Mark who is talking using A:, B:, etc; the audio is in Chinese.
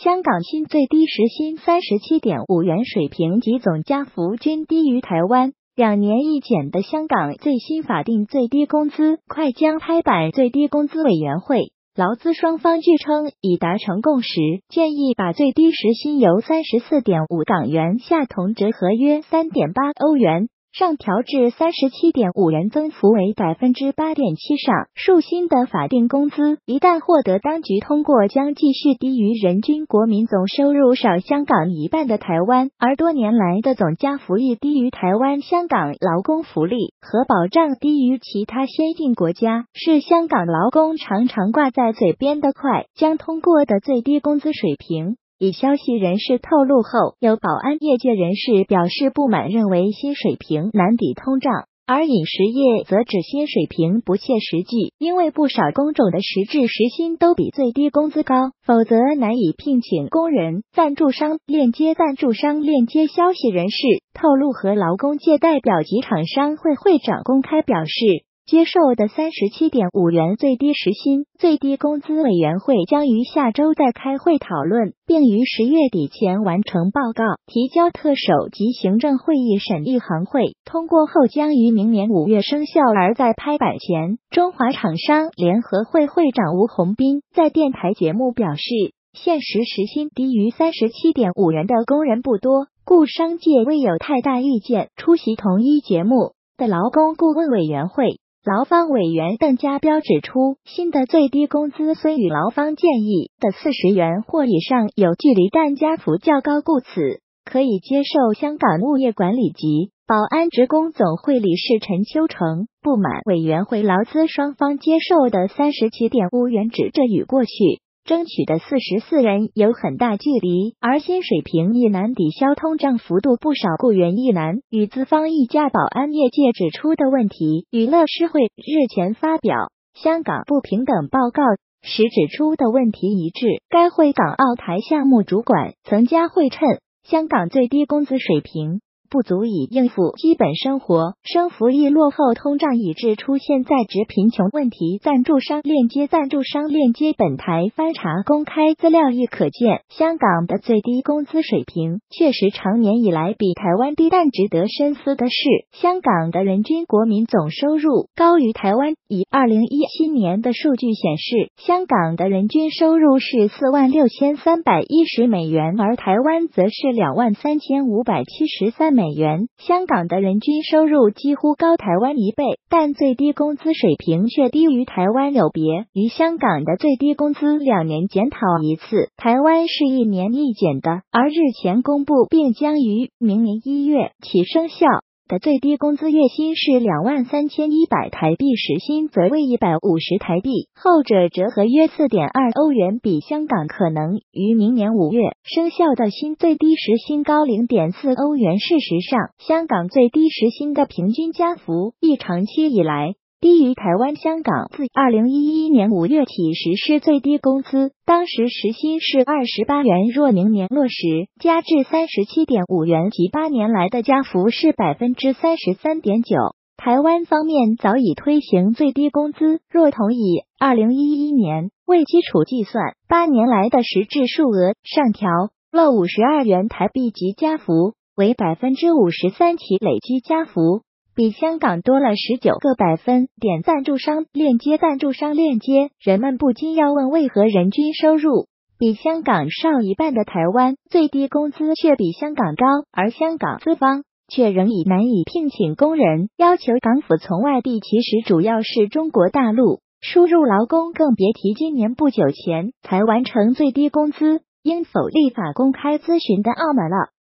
A: 香港新最低时薪37.5元水平及总加幅均低于台湾。2年一检的香港最新法定最低工资快将拍板，最低工资委员会劳资双方据称已达成共识，建议把最低时薪由34.5港元下同折合约3.8欧元。上调至37.5元，增幅为8.7%上。数新的法定工资一旦获得当局通过，将继续低于人均国民总收入少香港一半的台湾，而多年来的总加幅亦低于台湾。香港劳工福利和保障低于其他先进国家，是香港劳工常常挂在嘴边的快将通过的最低工资水平。以消息人士透露后，有保安业界人士表示不满，认为新水平难抵通胀，而饮食业则指新水平不切实际，因为不少工种的实质时薪都比最低工资高，否则难以聘请工人。赞助商链接消息人士透露，和劳工界代表及厂商会会长公开表示，接受的37.5元最低时薪，最低工资委员会将于下周再开会讨论，并于10月底前完成报告，提交特首及行政会议审议行会，通过后将于明年5月生效。而在拍板前，中华厂商联合会会长吴宏斌在电台节目表示，现实时薪低于37.5元的工人不多，故商界未有太大意见。出席同一节目的劳工顾问委员会劳方委员邓家彪指出，新的最低工资虽与劳方建议的40元或以上有距离，但加幅较高，故此可以接受。香港物业管理及保安职工总会理事陈秋成不满委员会劳资双方接受的37.5元指这与过去争取的44元有很大距离，而新水平亦难抵消通胀幅度，不少雇员亦难与资方议价。保安业界指出的问题，娱乐师会日前发表香港不平等报告时指出的问题一致。该会港澳台项目主管曾家慧称，香港最低工资水平不足以应付基本生活，生福利落后通胀，以致出现在职贫穷问题。赞助商链接本台翻查公开资料亦可见，香港的最低工资水平确实长年以来比台湾低，但值得深思的是，香港的人均国民总收入高于台湾。以2017年的数据显示，香港的人均收入是46310美元，而台湾则是23573美元。香港的人均收入几乎高台湾1倍，但最低工资水平却低于台湾。有别于香港的最低工资2年检讨一次，台湾是1年一检的，而日前公布并将于明年1月起生效的最低工资月薪是23100台币，时薪则为150台币，后者折合约4.2欧元，比香港可能于明年5月生效的新最低时薪高0.4欧元。事实上，香港最低时薪的平均加幅亦长期以来低于台湾。香港自2011年5月起实施最低工资，当时时薪是28元，若明年落实加至37.5元，即8年来的加幅是33.9%。台湾方面早已推行最低工资，若同以2011年为基础计算，8年来的实质数额上调了52元台币，即加幅为53%，其累积加幅比香港多了19个百分点。赞助商链接，人们不禁要问，为何人均收入比香港少一半的台湾最低工资却比香港高，而香港资方却仍以难以聘请工人，要求港府从外地，其实主要是中国大陆输入劳工，更别提今年不久前才完成最低工资，应否立法公开咨询的澳门了。